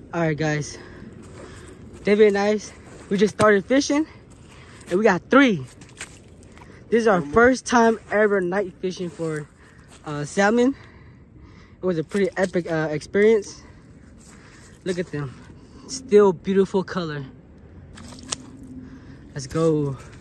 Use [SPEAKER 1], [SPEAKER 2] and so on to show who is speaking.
[SPEAKER 1] All right, guys. David and I, we just started fishing, and we got 3. This is our first time ever night fishing for salmon. It was a pretty epic experience. Look at them. Still beautiful color. Let's go.